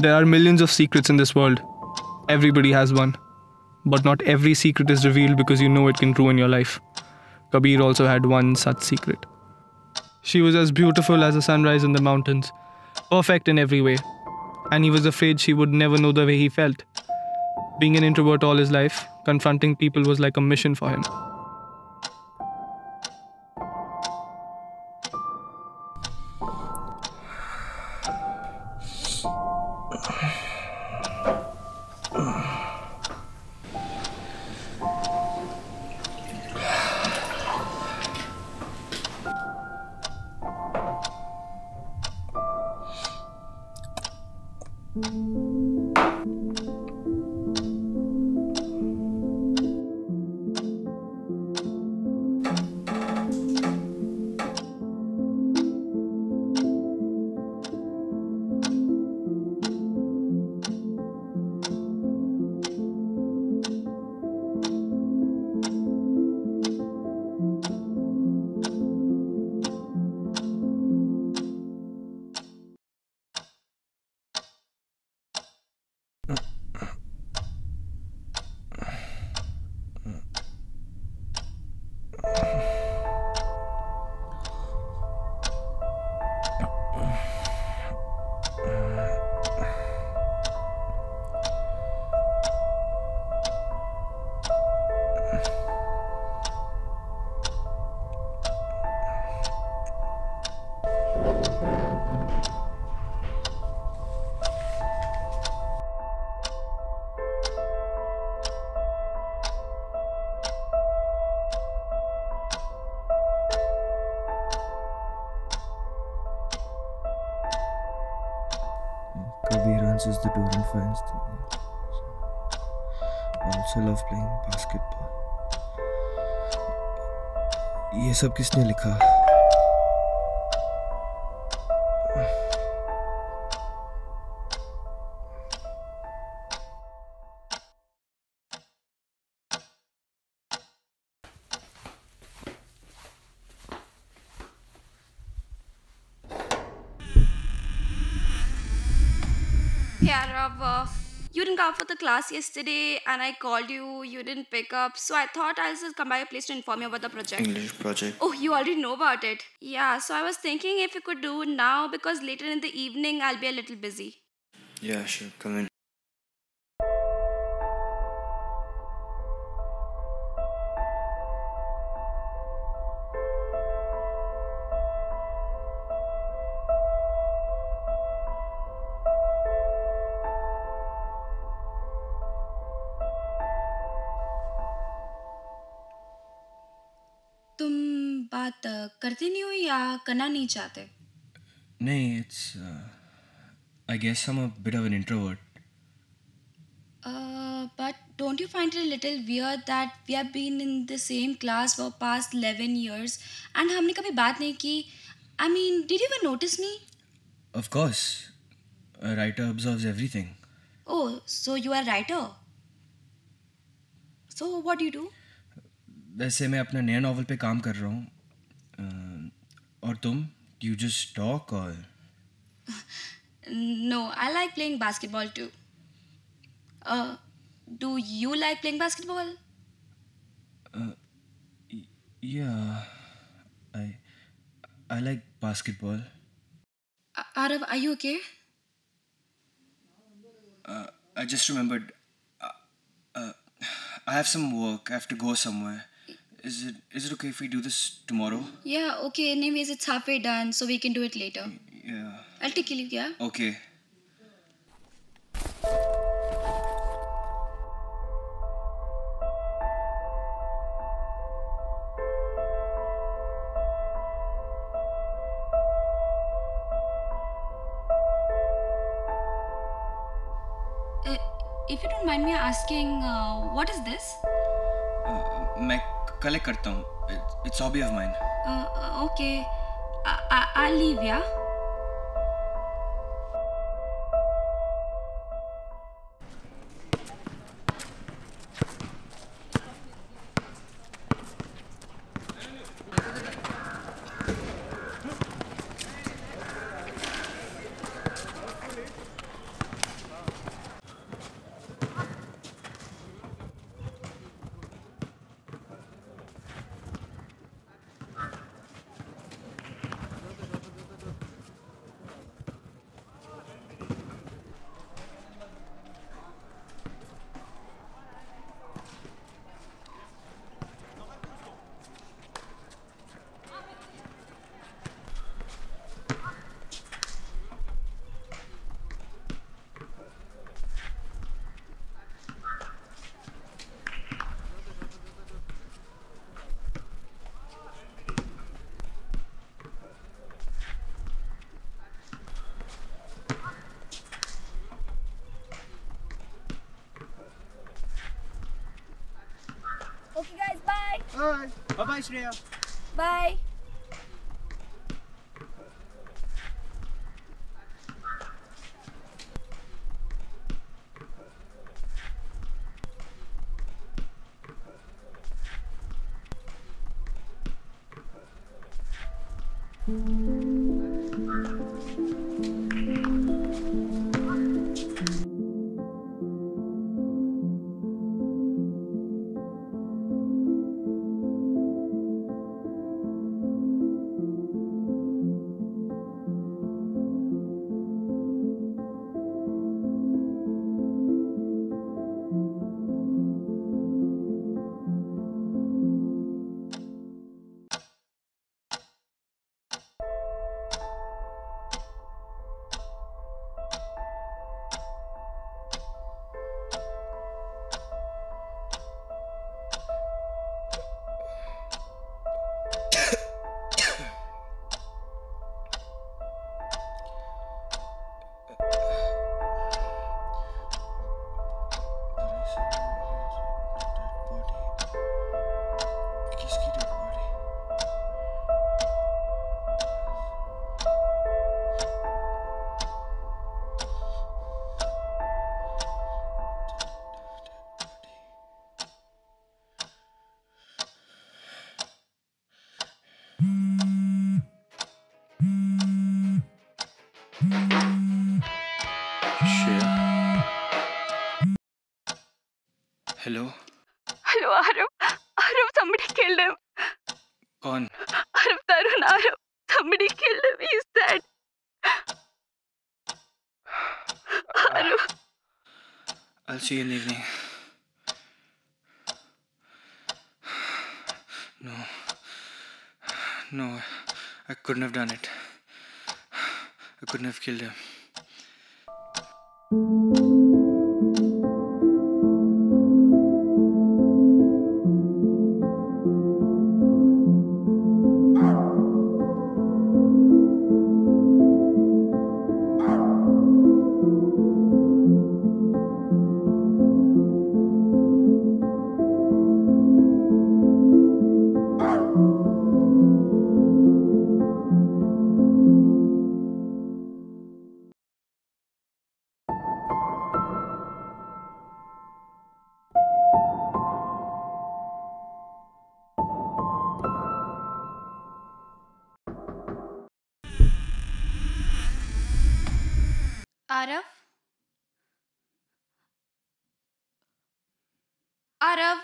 There are millions of secrets in this world. Everybody has one. But not every secret is revealed because you know it can ruin your life. Kabir also had one such secret. She was as beautiful as a sunrise in the mountains, perfect in every way. And he was afraid she would never know the way he felt. Being an introvert all his life, confronting people was like a mission for him. Kabir answers the door and finds the I also love playing basketball. ये सब किसने लिखा? Yeah, Rav, you didn't come for the class yesterday and I called you, you didn't pick up. So I thought I'll just come by your place to inform you about the project. English project. Oh, you already know about it. Yeah, so I was thinking if you could do it now because later in the evening I'll be a little busy. Yeah, sure. Come in. तुम बात करते नहीं हो या करना नहीं चाहते? नहीं, it's I guess I'm a bit of an introvert. But don't you find it a little weird that we have been in the same class for past 11 years and हमने कभी बात नहीं की? I mean, did you even notice me? Of course, a writer observes everything. Oh, so you are a writer. So what do you do? वैसे मैं अपना नया novel पे काम कर रहा हूँ. और तुम? You just talk or? No, I like playing basketball too. Do you like playing basketball? Yeah, I like basketball. Arav, are you okay? I just remembered. I have some work. I have to go somewhere. Is it okay if we do this tomorrow? Yeah, okay. Anyways, it's halfway done, so we can do it later. Yeah. I'll take a leave, yeah? Okay. If you don't mind me asking, what is this? मैं collect करता हूँ. It's a hobby of mine. Okay. I'll leave, yeah? Bye. Bye-bye, Shreya. Bye. Hello? Hello, Arav. Arav, somebody killed him. Kaun? Arav, Tarun, Arav. Somebody killed him. He's dead. Arav. I'll see you in the evening. No, I couldn't have done it. I couldn't have killed him. Arav? Arav?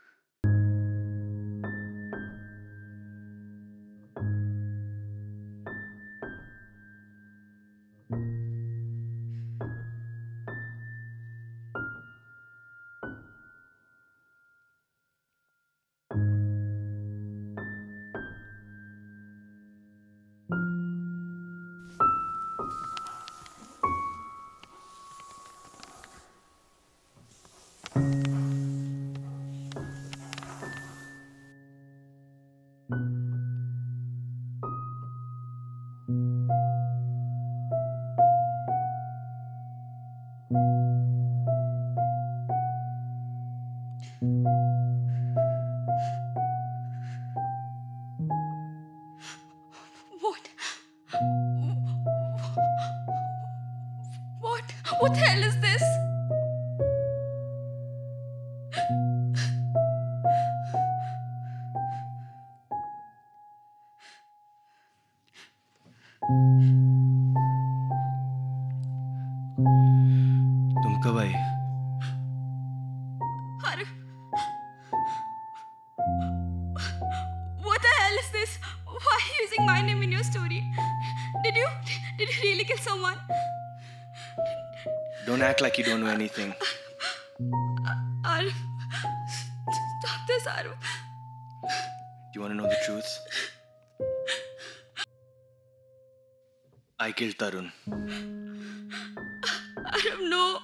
What the hell is this? तुम कब आए? Arav. What the hell is this? Why are you using my name in your story? Did you really kill someone? Don't act like you don't know anything. Arav. Stop this, Arav. You want to know the truth? I killed Tarun. Arav, no.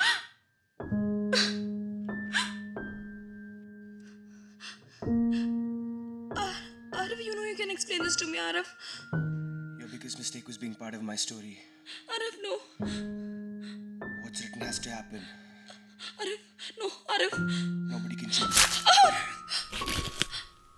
Arav, you know you can explain this to me, Arav. Your biggest mistake was being part of my story. Arav, no. What's written has to happen. Arav, no, Arav. Nobody can change it.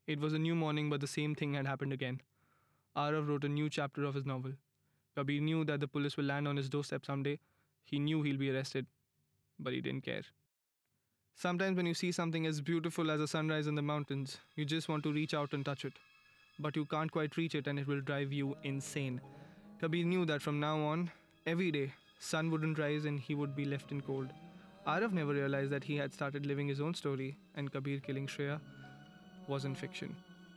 It was a new morning, but the same thing had happened again. Arav wrote a new chapter of his novel. Kabir knew that the police will land on his doorstep someday. He knew he'll be arrested, but he didn't care. Sometimes when you see something as beautiful as a sunrise in the mountains, you just want to reach out and touch it. But you can't quite reach it and it will drive you insane. Kabir knew that from now on, every day, sun wouldn't rise and he would be left in cold. Arav never realized that he had started living his own story and Kabir killing Shreya wasn't fiction.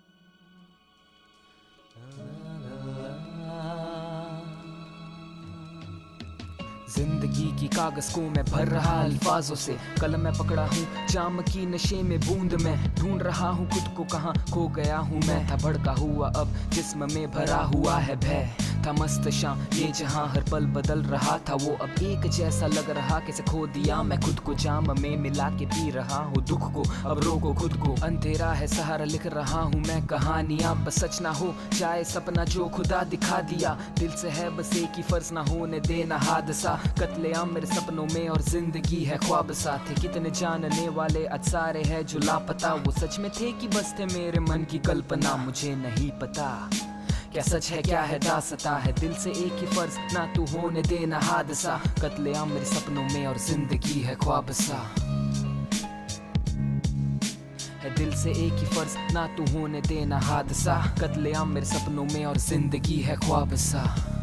जिंदगी की कागज को मैं भर रहा अल्फाजों से, कलम मैं पकड़ा हूँ जाम की नशे में बूंद में, ढूंढ रहा हूँ खुद को कहाँ खो गया हूँ मैं। था भड़का हुआ अब जिस्म में भरा हुआ है भय, था मस्त शाम ये जहाँ हर पल बदल रहा था वो अब एक जैसा लग रहा, कैसे खो दिया मैं खुद को जाम में मिला के पी रहा हूँ दुख को, अब रोको खुद को। अंधेरा है सहारा लिख रहा हूँ मैं कहानियाँ, बस सच ना हो जाए सपना जो खुदा दिखा दिया, दिल से है बस एक ही फर्ज ना होने देना हादसा, कत्लेआम मेरे सपनों में और जिंदगी है ख्वाब सा। थे कितने जानने वाले आज सारे हैं जो लापता, वो सच में थे कि बस थे मेरे मन की कल्पना, मुझे नहीं पता क्या सच है क्या है दास्तां है, दिल से एक ही फर्ज ना तू होने देना हादसा, कत्लेआम मेरे सपनों में और जिंदगी है ख्वाब सा, है दिल से एक ही फर्ज ना तू होने देना हादसा, कत्लेआम मेरे सपनों में और जिंदगी है ख्वाब सा।